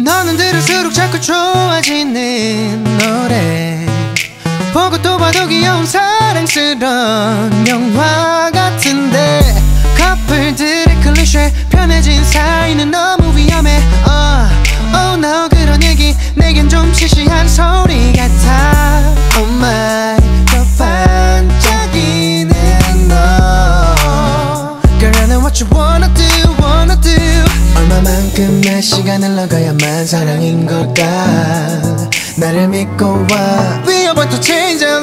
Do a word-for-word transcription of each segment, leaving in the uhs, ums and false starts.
너는 들을수록 자꾸 좋아지는 노래 보고 또 봐도 귀여운 사랑스러운 영화 같은데 커플들의 클리셰 편해진 사이는 너무 위험해 uh, Oh no 그런 얘기 내겐 좀 시시한 소리 같아 Oh my 더 반짝이는 너 Girl I know what you wanna do wanna do 얼마만큼 몇 시간을 나가야만 사랑인 걸까 나를 믿고 와 We are about to change our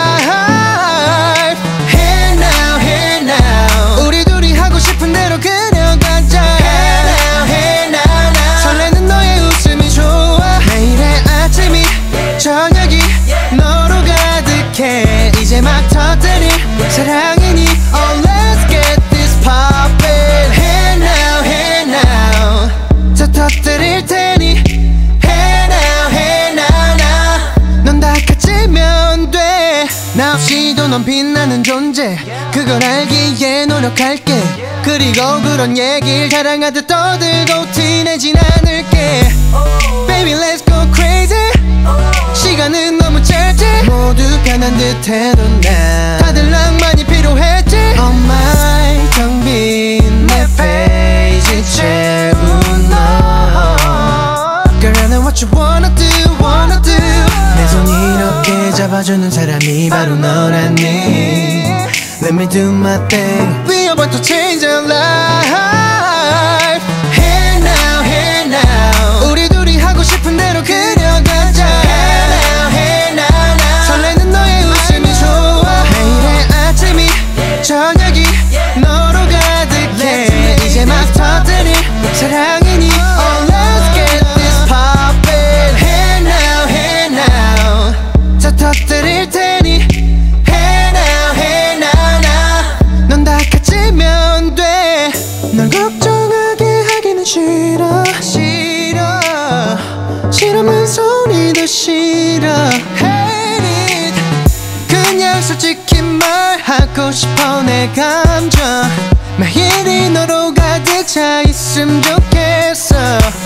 life Here now here now 우리 둘이 하고 싶은 대로 그려가자 Here now here now, now. 설레는 너의 웃음이 좋아 매일의 아침이 저녁이 너로 가득해 이제 막 터뜨릴 사랑이니 Oh let's get this poppin' Here now here now 더 터뜨릴 테니 Here now here now now 넌 다 가지면 돼 나 없이도 넌 빛나는 존재 그걸 알기에 노력할게 그리고 그런 얘길 자랑하듯 떠들고 티내진 않을게 Baby let's go crazy 시간은 너무 짧지 모두가 난 듯해도 난 다들 낭만이 필요했지 Oh my 텅 빈 내 페이지 채운 너 Girl I know what you wanna do wanna do 내 손 이렇게 잡아주는 사람이 바로 너라니 Let me do my thing We are about to change our life Here now here now 우리 둘이 하고 싶은 대로 그려가자 Here now here now, now. 설레는 너의 웃음이 좋아 매일의 아침이 저녁이 너로 가득해 이제 막 터뜨릴 사랑이니 Oh let's get this poppin' Here now here now 더 터뜨릴 테니 Here now here now now 넌 다 가지면 돼 널 걱정하게 하기는 싫어 싫어 싫으면 소리도 싫어 Hate it 그냥 솔직히 말하고 싶어 내 감정 매일이 너로 가득 차 있음 좋겠어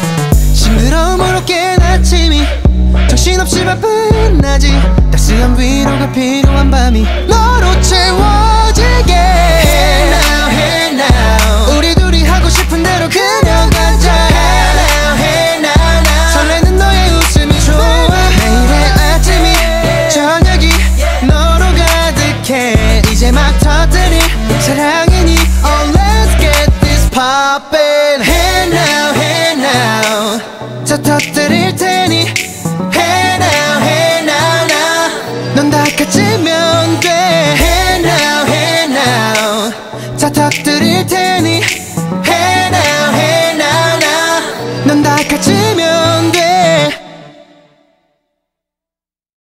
싱그러움으로 깬 아침이 정신없이 바쁜 낮이 따스한 위로가 필요한 밤이 너로 채워지게 Here now here now 우리 둘이 하고 싶은 대로 그려가자 Here now here now, now. 설레는 너의 웃음이 좋아 매일의 아침이 저녁이 너로 가득해 이제 막 터뜨릴 사랑이니 Oh let's get this poppin' Here now here now 더 터뜨릴 테니